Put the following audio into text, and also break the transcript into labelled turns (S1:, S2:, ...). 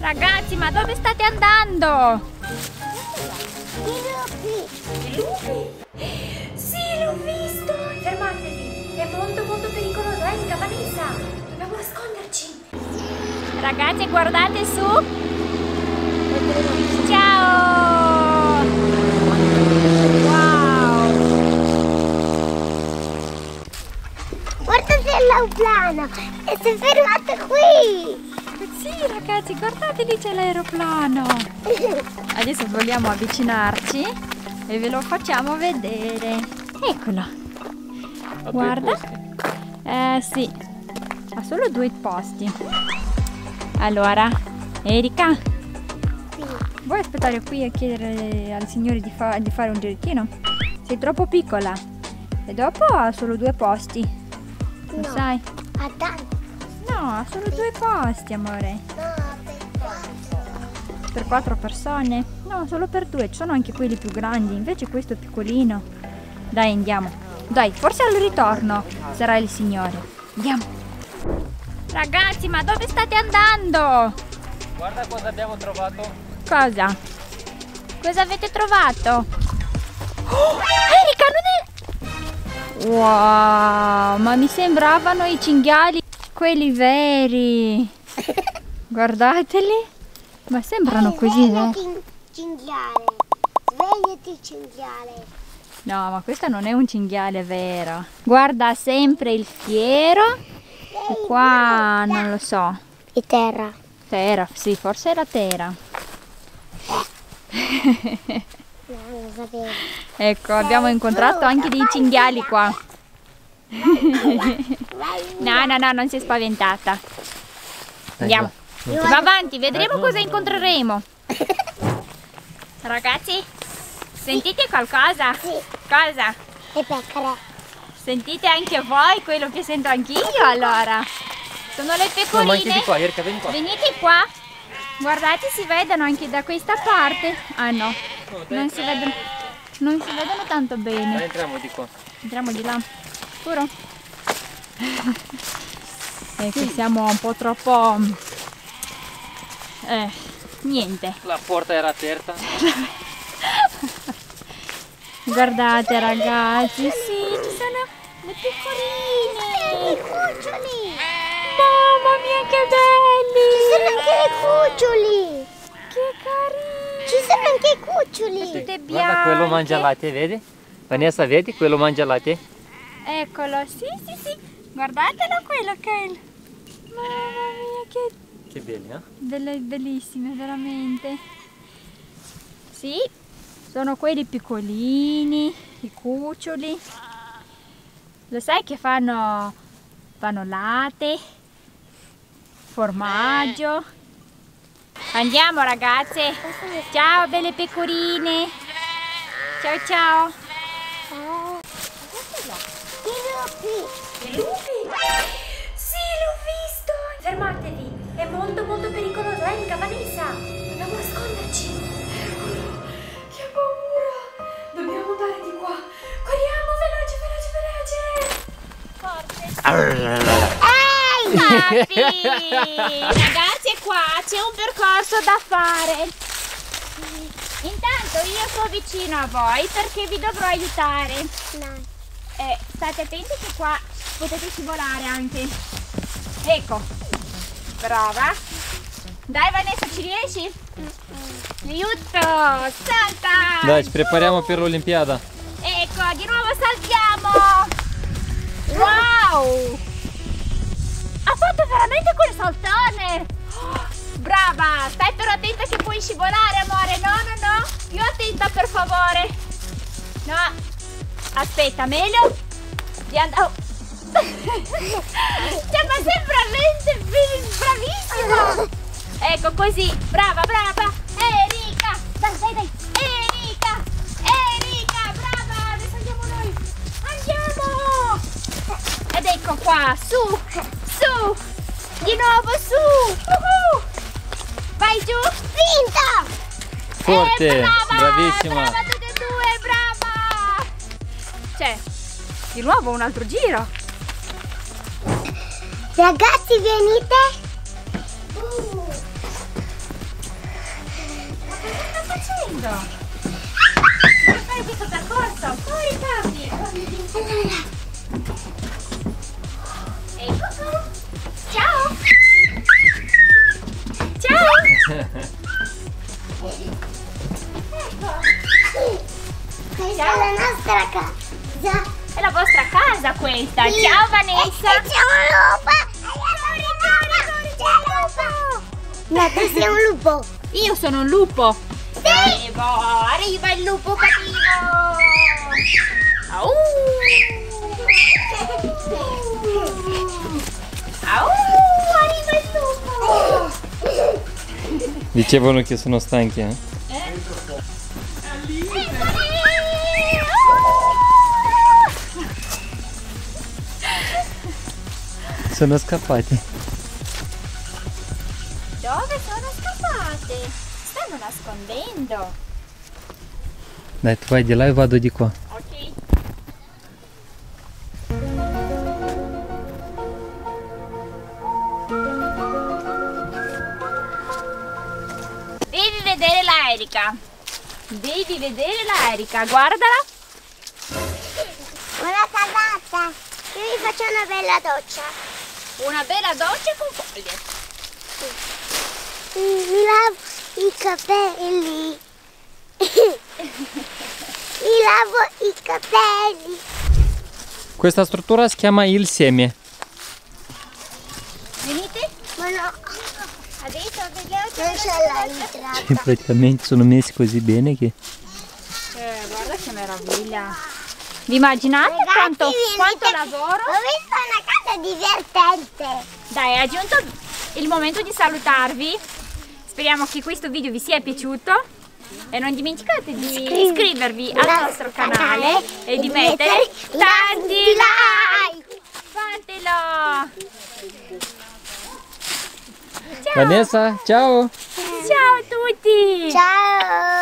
S1: Ragazzi, ma dove state andando?
S2: I lupi! Sì, l'ho visto! Fermatevi! È molto molto pericoloso, è in capanessa! Dobbiamo nasconderci!
S1: Ragazzi, guardate su! Ciao! Wow!
S3: Guardate l'aeroplano! E si è fermato qui!
S1: Sì, ragazzi, guardate lì c'è l'aeroplano! Adesso vogliamo avvicinarci e ve lo facciamo vedere. Eccolo! Guarda! Sì, ha solo 2 posti. Allora, Erika, vuoi aspettare qui e chiedere al signore di fare un girichino? Sei troppo piccola e dopo ha solo 2 posti. Lo sai?
S3: Ha tanto.
S1: No, ha solo 2 posti, amore.
S3: No, per 4.
S1: Per 4 persone? No, solo per 2. Ci sono anche quelli più grandi, invece questo è piccolino. Dai, andiamo. Dai, forse al ritorno sarà il signore. Andiamo. Ragazzi, ma dove state andando?
S4: Guarda cosa abbiamo trovato.
S1: Cosa? Cosa avete trovato? Oh, Erika, non è... Wow, ma mi sembravano i cinghiali, quelli veri. Guardateli. Ma sembrano così, no?
S3: Cinghiale. Svegliati, cinghiale.
S1: No, ma questo non è un cinghiale vero. Guarda sempre il fiero. E qua non lo so.
S3: E terra.
S1: Tera, sì, forse era tera.
S3: No, non lo sapevo.
S1: Ecco, abbiamo incontrato anche dei cinghiali qua. No, no, no, non si è spaventata. Andiamo. Va avanti, vedremo cosa incontreremo. Ragazzi, sentite qualcosa?
S3: Sì.
S1: Cosa?
S3: E pecore.
S1: Sentite anche voi quello che sento anch'io allora? Sono le
S4: No, ma anche
S1: pecorine.
S4: di qua, Erika, vieni qua.
S1: Venite qua. Guardate, si vedono anche da questa parte. Ah no, non si vedono. Non si vedono tanto bene.
S4: Dai, entriamo di qua.
S1: Entriamo di là. Sicuro? Ecco, siamo un po' troppo... niente.
S4: La porta era aperta.
S1: Guardate ragazzi, sì, ci sono le piccoline.
S3: I cuccioli.
S1: Mamma mia, che belli!
S3: Ci sono anche i cuccioli.
S1: Che carini!
S3: Ci sono anche i cuccioli.
S1: Tutte
S4: Guarda, quello mangia
S1: bianche.
S4: latte, vedi? Vanessa, vedi? Quello mangia latte.
S1: Eccolo, sì, sì, sì. Guardatelo quello che è il... Mamma mia,
S4: Che belli, eh?
S1: bellissime, veramente. Sì, sono quelli piccolini, i cuccioli. Lo sai che fanno latte, formaggio. Andiamo ragazze. Ciao belle pecorine. Ciao ciao.
S2: I lupi! Sì, l'ho visto! Fermatevi! È molto molto pericoloso, è in capanessa! Dobbiamo nasconderci! Eccolo! Che paura! Dobbiamo andare di qua! Corriamo, veloce, veloce, veloce!
S1: Papi! Ragazzi, qua c'è un percorso da fare. Intanto io sto vicino a voi perché vi dovrò aiutare.
S3: No.
S1: State attenti che qua potete scivolare anche. Ecco, brava. Dai Vanessa, ci riesci? Aiuto, salta!
S4: Dai, ci prepariamo per l'Olimpiada.
S1: Ecco, di nuovo saltiamo! Wow! Ha fatto veramente quel saltone! Brava! Stai però attenta che puoi scivolare, amore! No, no, no! Più attenta, per favore! No! Aspetta, meglio di andare... Oh. Cioè, ma sei bravissima! Ecco, così! Brava, brava! Erika! Dai, dai, dai! Erika! Erika! Brava! Adesso andiamo noi! Andiamo! Ed ecco qua! Su! Su! Di nuovo su! Vai giù!
S3: Vinta!
S4: Forte!
S1: Brava!
S4: Bravissima!
S1: Brava tutte e due! Brava! Cioè, di nuovo un altro giro!
S3: Ragazzi, venite!
S2: facendo? Per fare questo percorso. Fuori Papi. Ehi, cucù. Ciao. Ciao.
S3: Questa è la nostra casa.
S2: È la vostra casa questa. Ciao Vanessa.
S3: E c'è un lupo. No, tu sei un lupo.
S2: Io sono un lupo. Arriva il lupo cattivo. Au. Au, arriva il lupo.
S4: Dicevano che sono stanchi, eh? Sono scappati.
S2: Dove sono scappate? Stanno nascondendo.
S4: Dai, tu vai di là e vado di qua.
S2: Ok. Devi vedere la Erika. Devi vedere la Erika, guardala.
S3: Una casata. Io mi faccio una bella doccia.
S2: Una bella doccia con foglie.
S3: Mi lavo i capelli. Mi lavo i capelli.
S4: Questa struttura si chiama il seme.
S2: Venite?
S3: Ma no.
S2: Adesso vediamo
S3: Non c'è l'entrata.
S4: Che praticamente sono messi così bene che...
S2: guarda che meraviglia. Vi immaginate quanto lavoro?
S3: Ho visto una casa divertente.
S2: Dai, è giunto il momento di salutarvi. Speriamo che questo video vi sia piaciuto. E non dimenticate di iscrivervi al nostro canale e di mettere tanti like. Fatelo! Ciao!
S4: Vanessa, ciao!
S2: Ciao a tutti!
S3: Ciao.